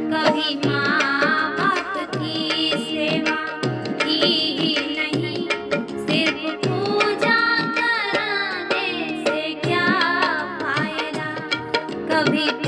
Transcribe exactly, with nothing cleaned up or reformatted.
कभी माँ बाप की सेवा की ही नहीं, सिर्फ पूजा कराने से क्या फायदा। कभी